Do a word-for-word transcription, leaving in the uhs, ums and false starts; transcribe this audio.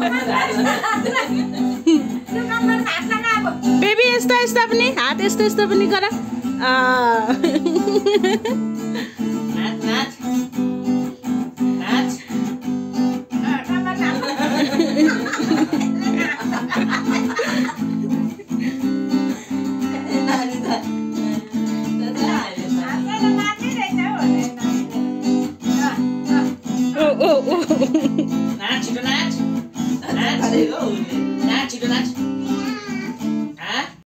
baby यस्ता यस्ता पनि हात यस्तो यस्तो पनि गर नाच छिटो नाच